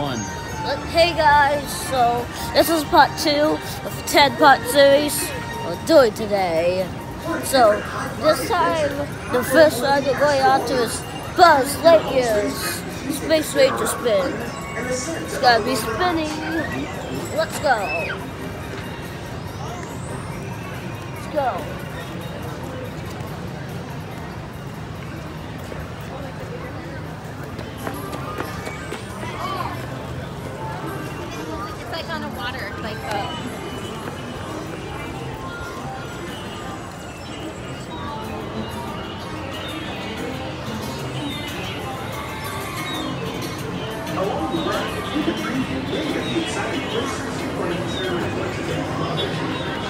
1. Hey guys, so this is part 2 of a 10-part series we're doing today. So this time, the first ride we're going on to is Buzz Lightyear's Space Ranger spin. It's gonna be spinning. Let's go. Let's go. On the water, like Along the way, you can preview many of the exciting places you're going to experience once again.